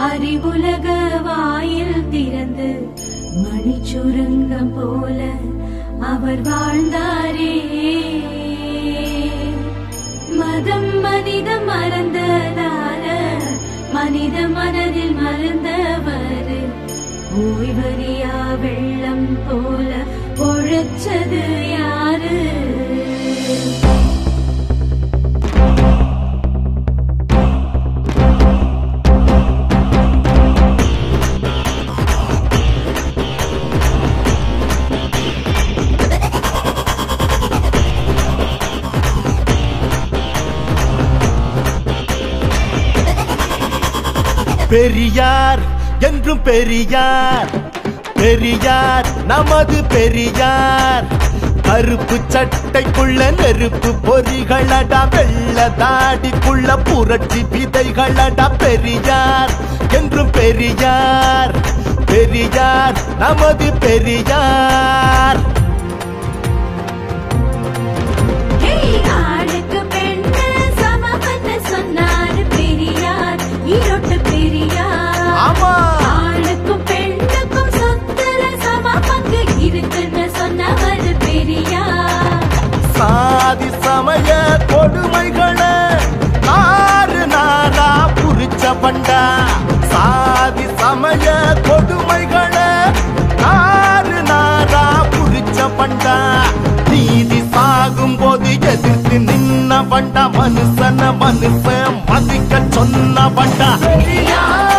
அறிவுலக வாயில் திறந்து மணிச்சுருங்கம் போல அவர் வாழ்ந்தாரே. மதம் மனிதம் மறந்ததால மனித மனதில் மறந்தவர் ஓய்வறியா வெள்ளம் போல பொழைச்சது யாரு? பெரியார் என்றும் பெரியார், பெரியார் நமது பெரியார். கருப்பு சட்டைக்குள்ள நெருப்பு பொறிகளடா, வெள்ள தாடிக்குள்ள புரட்சி விதைகளடா. பெரியார் என்றும் பெரியார், பெரியார் நமது பெரியார். ஆணுக்கும் பெண்ணுக்கும் சொத்துல சம பங்கு இருக்குன்னு சொன்னவர் பெரியார். சாதி சமய கொடுமைகளை நாறு நாரா புரிச்ச பண்டா. சாதி சமய கொடுமைகளை நாறு நாரா புரிச்ச பண்டா. நீதி சாகும் போது எதிர்த்து நின்ன பண்டா. மனுஷன மனுஷன் மதிக்க சொன்ன பண்டா.